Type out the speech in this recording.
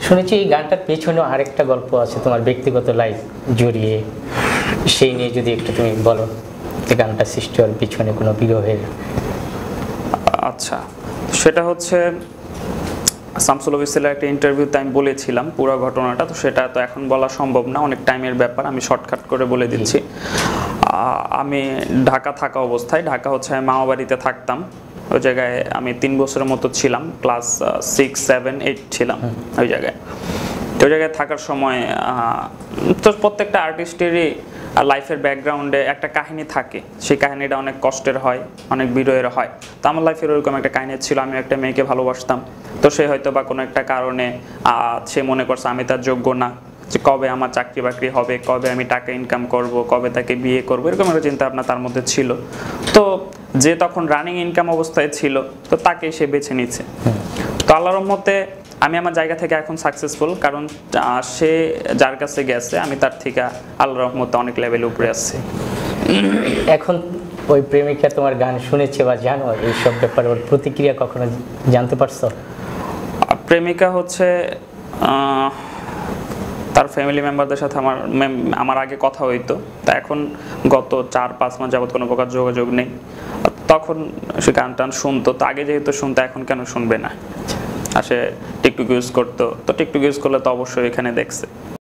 শুনেছি এই গানটার পেছনেও আরেকটা গল্প আছে তোমার ব্যক্তিগত লাইফ জড়িয়ে, সেই নিয়ে যদি একটু তুমি বলো যে গানটা সৃষ্টি হওয়ার পিছনে কোনো বিরহের। আচ্ছা, সেটা হচ্ছে শামসুল অফিসের একটা ইন্টারভিউতে আমি বলেছিলাম পুরো ঘটনাটা, তো সেটা তো এখন বলা সম্ভব না, অনেক টাইমের ব্যাপার, আমি শর্টকাট করে বলে দিচ্ছি। আমি ঢাকা থাকা অবস্থায়, ঢাকা হচ্ছে আমি মামা বাড়িতে থাকতাম, ওই জায়গায় আমি 3 বছরের মতো ছিলাম, ক্লাস 6, 7, 8 ছিলাম ওই জায়গায়। তো ওই জায়গায় থাকার সময় তো প্রত্যেকটা আর্টিস্টেরই লাইফের ব্যাকগ্রাউন্ডে একটা কাহিনী থাকে, সেই কাহিনীটা অনেক কষ্টের হয়, অনেক বিরহের হয়। তো আমার লাইফের ওরকম একটা কাহিনী ছিল, আমি একটা মেয়েকে ভালোবাসতাম, তো সে হয়তো বা কোনো একটা কারণে সে মনে করছে আমি তার যোগ্য না, যে কবে আমার চাকরি বাকরি হবে, কবে আমি টাকা ইনকাম করব, কবে তাকে বিয়ে করবো, এরকম একটা চিন্তা ভাবনা তার মধ্যে ছিল। তো যে তখন রানিং ইনকাম অবস্থায় ছিল, তো তাকেই সে বেছে নিচ্ছে। তো আল্লাহর রহমতে আমি আমার জায়গা থেকে এখন সাকসেসফুল, কারণ সে যার কাছে গেছে আমি তার থেকে আল্লাহর রহমতে অনেক লেভেল উপরে আসছি। এখন ওই প্রেমিকা তোমার গান শুনেছে বা জানো এইসব ব্যাপারে, ওর প্রতিক্রিয়া কখনো জানতে পারছো? প্রেমিকা হচ্ছে তার ফ্যামিলি মেম্বারদের সাথে আমার আগে কথা হইতো, তা এখন গত 4-5 মাস যাবত কোনো প্রকার যোগাযোগ নেই। তখন সে গান টান শুনতো, তো আগে যেহেতু শুনতো এখন কেন শুনবে না, আর সে টিকটক ইউজ করতো, তো টিকটক ইউজ করলে তো অবশ্যই এখানে দেখছে।